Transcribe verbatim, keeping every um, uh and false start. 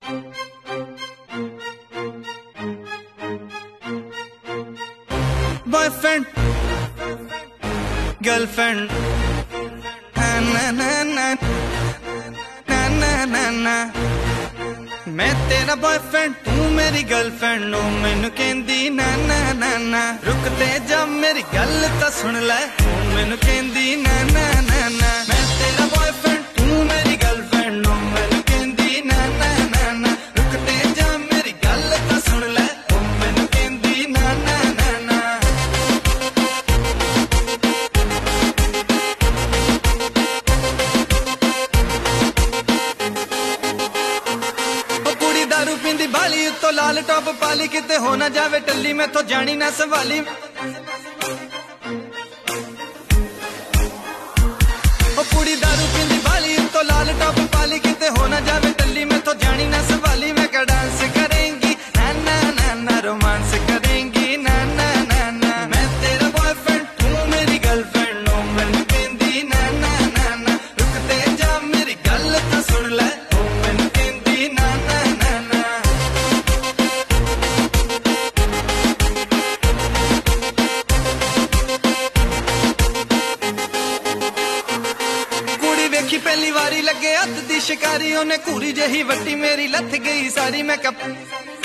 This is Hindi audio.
बॉयफ्रेंड गर्लफ्रेंड ना ना ना ना ना ना ना मैं तेरा बॉयफ्रेंड तू मेरी गर्लफ्रेंड ओ मैनू कहंदी ना ना ना ना रुकते जब मेरी गल तां सुन ले ओ मैनू कहंदी ना ना ना ना मैं तेरा बॉयफ्रेंड तू मेरी गर्लफ्रेंड ओ मैनू कहंदी ना ना ना ना रुकते जब मेरी गल तां सुन ले ओ मैनू कहंदी ना ना ना ना दारू पींदी बाली उत्तो लाल टॉप पाली किते हो ना जावे टल्ली में तो जानी ना सवाली ओ कुड़ी दारू पींदी बाली उत्तो लाल टॉप पाली किते हो ना जावे टल्ली में तो जानी ना सवाली मैं क्या डांस करेंगी ना ना ना ना रोमांस करेंगी ना ना ना ना मैं तेरा बॉयफ्रेंड तू मेरी गर्लफ्रेंड ओ मैनू कहंदी ना ना ना ना रुकते जा मेरी गल तां सुन ले ओ मैनू कहंदी ना ना ना ना देखी पहली बारी लगे हथ दी शिकारी उन्हें घूरी जही वट्टी मेरी लथ गई सारी मैं कप